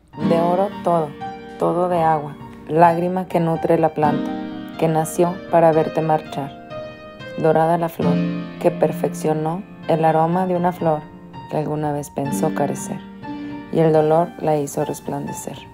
De oro todo, todo de agua, lágrima que nutre la planta, que nació para verte marchar. Dorada la flor, que perfeccionó el aroma de una flor que alguna vez pensó carecer, y el dolor la hizo resplandecer.